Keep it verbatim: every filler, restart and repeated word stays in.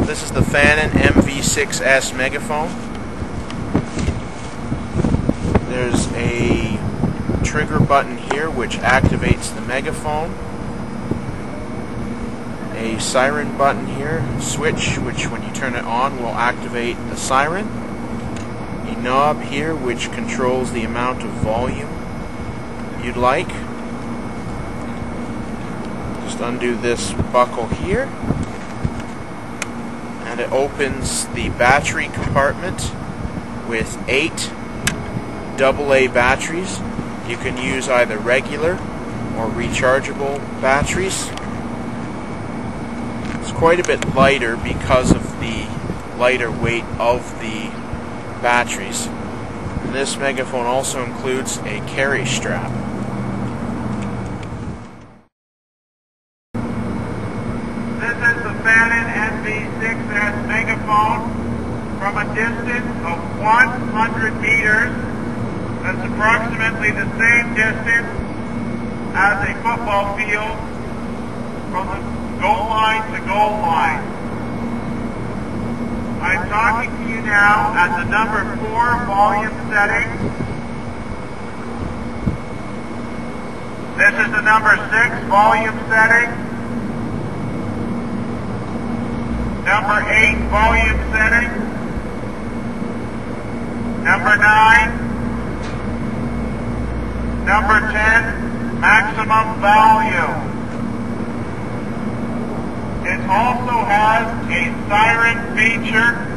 This is the Fanon M V six S Megaphone. There's a trigger button here which activates the megaphone. A siren button here, switch, which when you turn it on will activate the siren. A knob here which controls the amount of volume you'd like. Just undo this buckle here, and it opens the battery compartment with eight double A batteries. You can use either regular or rechargeable batteries. It's quite a bit lighter because of the lighter weight of the batteries. And this megaphone also includes a carry strap. This is the Fanon M V six S Megaphone from a distance of one hundred meters. That's approximately the same distance as a football field from the goal line to goal line. I'm talking to you now at the number four volume setting. This is the number six volume setting. Number eight volume setting. Number nine. Number ten, maximum value. It also has a siren feature